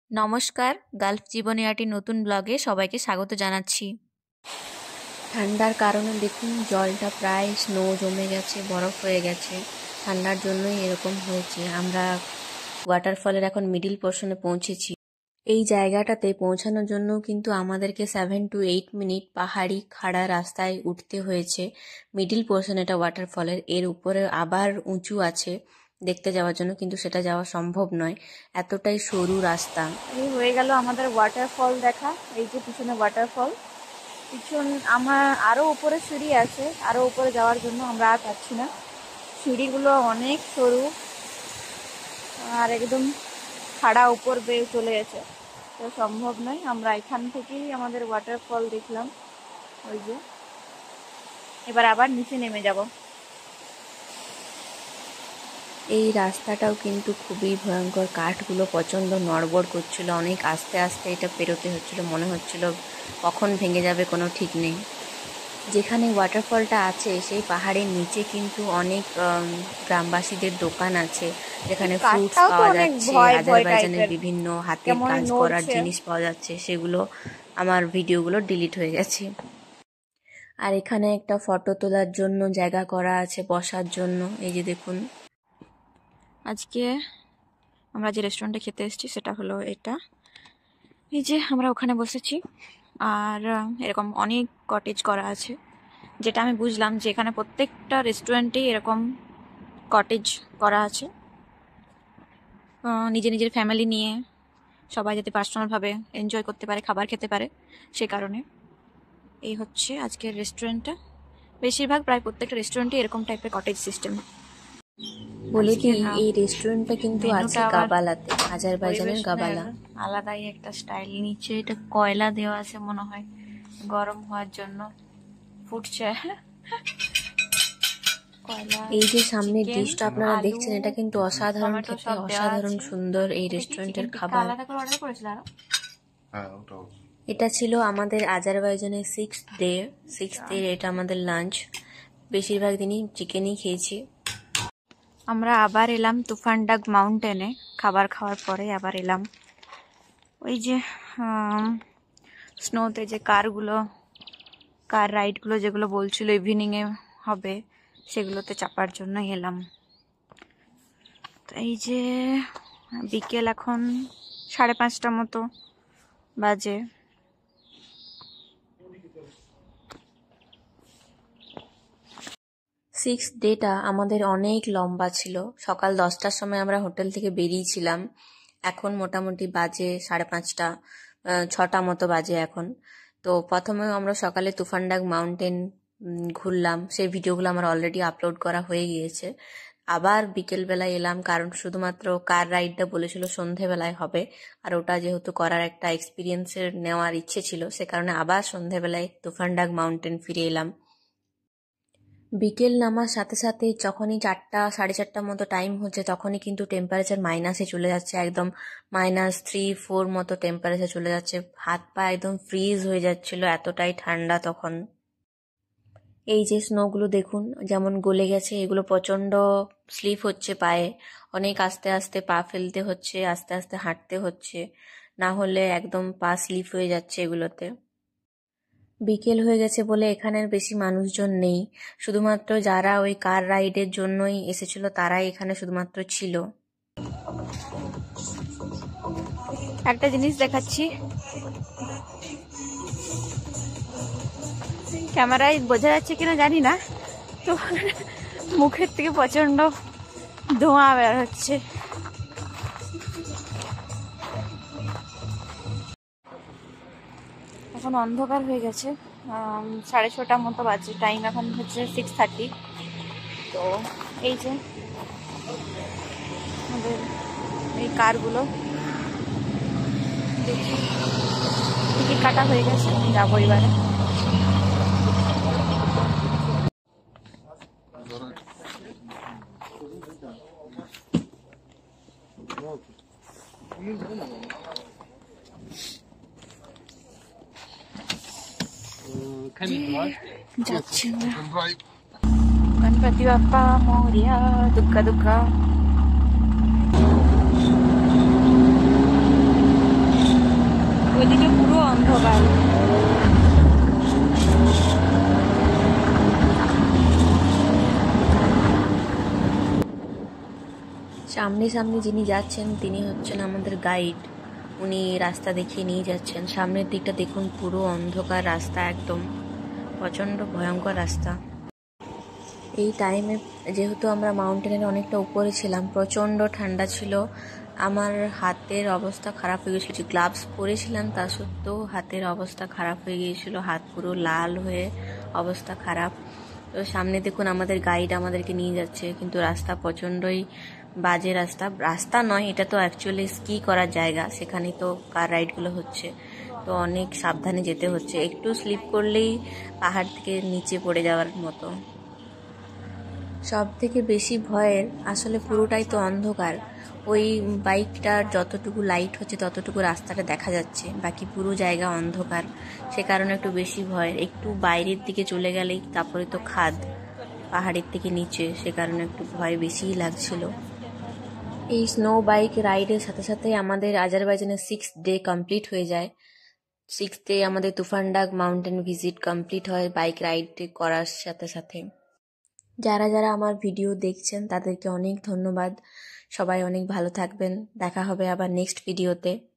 নমস্কার, গালফ জীবনিয়াটি নতুন ব্লগে সবাইকে স্বাগত জানাচ্ছি। ঠান্ডার কারণে দেখুন জলটা প্রায় স্নো জমে গেছে, বরফ হয়ে গেছে। ঠান্ডার জন্যই এরকম হয়েছে। আমরা ওয়াটারফলের এখন মিডিল পোর্শনে পৌঁছেছি। এই জায়গাটাতে পৌঁছানোর জন্য কিন্তু আমাদেরকে 7 to 8 মিনিট পাহাড়ি খাড়া রাস্তায় উঠতে হয়েছে। মিডিল পোর্শন এটা ওয়াটারফলের, এর উপরে আবার উঁচু আছে দেখতে যাওয়ার জন্য, কিন্তু সেটা যাওয়া সম্ভব নয়, এতটাই সরু রাস্তা। এই হয়ে গেল আমাদের ওয়াটারফল দেখা। এই যে পিছনে ওয়াটারফল, আমার আরো উপরে সিঁড়ি আছে, আরো উপরে যাওয়ার জন্য আমরা আর পাচ্ছি না। সিঁড়িগুলো অনেক সরু আর একদম খাড়া উপর বেয়ে চলে গেছে, তো সম্ভব নয়। আমরা এখান থেকেই আমাদের ওয়াটারফল দেখলাম। ওই যে এবার আবার নিচে নেমে যাব। এই রাস্তাটাও কিন্তু খুবই ভয়ঙ্কর, কাঠগুলো প্রচণ্ড নড়বড় করছিল, অনেক আস্তে আস্তে এটা পেরোতে হচ্ছিল, মনে হচ্ছিল কখন ভেঙে যাবে কোনো ঠিক নেই। যেখানে ওয়াটারফলটা আছে সেই পাহাড়ের নিচে কিন্তু অনেক গ্রামবাসীদের দোকান আছে, যেখানে ফ্রুটস পাওয়া যাচ্ছে, আজারবাইজানের বিভিন্ন হাতের কাজ করার জিনিস পাওয়া যাচ্ছে। সেগুলো আমার ভিডিওগুলো ডিলিট হয়ে গেছে। আর এখানে একটা ফটো তোলার জন্য জায়গা করা আছে বসার জন্য। এই যে দেখুন, আজকে আমরা যে রেস্টুরেন্টে খেতে এসেছি সেটা হলো এটা। এই যে আমরা ওখানে বসেছি, আর এরকম অনেক কটেজ করা আছে, যেটা আমি বুঝলাম যে এখানে প্রত্যেকটা রেস্টুরেন্টেই এরকম কটেজ করা আছে, নিজের নিজের ফ্যামিলি নিয়ে সবাই যাতে পার্সোনালভাবে এনজয় করতে পারে, খাবার খেতে পারে, সে কারণে। এই হচ্ছে আজকের রেস্টুরেন্টটা। বেশিরভাগ প্রায় প্রত্যেকটা রেস্টুরেন্টে এরকম টাইপের কটেজ সিস্টেম। বলে দিই, এই রেস্টুরেন্টটা কিন্তু আছে গাবালাতে, আজারবাইজানের গাবালা। আলাদাই একটা স্টাইল। নিচে এটা কয়লা দেওয়া আছে মনে হয়, গরম হওয়ার জন্য ফুটছে কয়লা। এই যে সামনের ডিশটা আপনারা দেখছেন, এটা কিন্তু অসাধারণ খেতে, অসাধারণ সুন্দর এই রেস্টুরেন্টের খাবার। এটা ছিল আমাদের আজারবাইজানের 6th ডে। এটা আমাদের লাঞ্চ। বেশিরভাগ দিনই চিকেনই খেয়েছি। আমরা আবার এলাম তুফানডাগ মাউন্টেনে, খাবার খাওয়ার পরে আবার এলাম। ওই যে স্নোতে যে কার রাইডগুলো যেগুলো বলছিল ইভিনিংয়ে হবে, সেগুলোতে চাপার জন্য এলাম। তো এই যে বিকেল এখন 5:30 মতো বাজে। সিক্সথ ডেটা আমাদের অনেক লম্বা ছিল। সকাল 10টার সময় আমরা হোটেল থেকে বেরিয়েছিলাম, এখন মোটামুটি বাজে 5:30, 6টা মতো বাজে এখন। তো প্রথমেও আমরা সকালে তুফানডাগ মাউন্টেন ঘুরলাম, সেই ভিডিওগুলো আমার অলরেডি আপলোড করা হয়ে গিয়েছে। আবার বিকেলবেলায় এলাম, কারণ শুধুমাত্র কার রাইডটা বলেছিল সন্ধেবেলায় হবে, আর ওটা যেহেতু করার একটা এক্সপিরিয়েন্সের নেওয়ার ইচ্ছে ছিল, সে কারণে আবার সন্ধেবেলায় তুফানডাগ মাউন্টেন ফিরে এলাম। বিকেল নামার সাথে সাথে যখনই 4টা 4:30 মতো টাইম হচ্ছে, তখনই কিন্তু টেম্পারেচার মাইনাসে চলে যাচ্ছে, একদম -3-4 মতো টেম্পারেচার চলে যাচ্ছে। হাত পা একদম ফ্রিজ হয়ে যাচ্ছিল, এতটাই ঠান্ডা তখন। এই যে স্নোগুলো দেখুন যেমন গলে গেছে, এগুলো প্রচণ্ড স্লিপ হচ্ছে পায়ে, অনেক আস্তে আস্তে পা ফেলতে হচ্ছে, আস্তে আস্তে হাঁটতে হচ্ছে, না হলে একদম পা স্লিপ হয়ে যাচ্ছে এগুলোতে। বিকেল হয়ে গেছে বলে এখানের বেশি মানুষজন নেই, শুধুমাত্র যারা ওই কার রাইডের জন্যই এসেছিল তারাই এখানে শুধুমাত্র ছিল। একটা জিনিস দেখাচ্ছি, ক্যামেরায় বোঝা যাচ্ছে কিনা জানি না, তো মুখের থেকে প্রচন্ড ধোঁয়া বের হচ্ছে। এখন অন্ধকার হয়ে গেছে, 6:30 মতো বাজে, টাইম এখন হচ্ছে 6:30। তো এই যে আমাদের এই কারগুলো দেখি, টিকিট কাটা হয়ে গেছে, যাবো এবারে। যাচ্ছি गणपति बाप्पा मोरया, दुग्गा दुग्गा। ওইদিকে পুরো অন্ধকার। সামনে সামনে যিনি যাচ্ছেন তিনি হচ্ছেন আমাদের গাইড। উনি রাস্তা দেখিয়ে নিয়ে যাচ্ছেন। সামনের দিকটা দেখুন, পুরো অন্ধকার রাস্তা, একদম প্রচণ্ড ভয়ঙ্কর রাস্তা। এই টাইমে যেহেতু আমরা মাউন্টেনের অনেকটা উপরে ছিলাম, প্রচণ্ড ঠান্ডা ছিল। আমার হাতের অবস্থা খারাপ হয়ে গেছিল। গ্লাভস পরেছিলাম, তা সত্ত্বেও হাতের অবস্থা খারাপ হয়ে গিয়েছিল, হাত পুরো লাল হয়ে অবস্থা খারাপ। তো সামনে দেখুন আমাদের গাইড আমাদেরকে নিয়ে যাচ্ছে, কিন্তু রাস্তা প্রচণ্ডই বাজে রাস্তা। রাস্তা নয়, এটা তো অ্যাকচুয়ালি স্কি করার জায়গা, সেখানে তো কার রাইডগুলো হচ্ছে, তো অনেক সাবধানে যেতে হচ্ছে। একটু স্লিপ করলেই পাহাড় থেকে নিচে পড়ে যাওয়ার মতো। সব থেকে বেশি ভয়ের আসলে পুরোটাই তো অন্ধকার। ওই বাইকটার যতটুকু লাইট হচ্ছে ততটুকু রাস্তাটা দেখা যাচ্ছে, বাকি পুরো জায়গা অন্ধকার। সে কারণে একটু বেশি ভয়ের। একটু বাইরের দিকে চলে গেলেই তারপরে তো খাদ পাহাড়ের থেকে নিচে, সে কারণে একটু ভয় বেশিই লাগছিল। এই স্নো বাইক রাইডের সাথে সাথে আমাদের আজারবাইজানের 6th ডে কমপ্লিট হয়ে যায়। 6th ডে আমাদের তুফানডাগ মাউন্টেন ভিজিট কমপ্লিট হয় বাইক রাইড করার সাথে সাথে। যারা যারা আমার ভিডিও দেখছেন তাদেরকে অনেক ধন্যবাদ। সবাই অনেক ভালো থাকবেন। দেখা হবে আবার নেক্সট ভিডিওতে।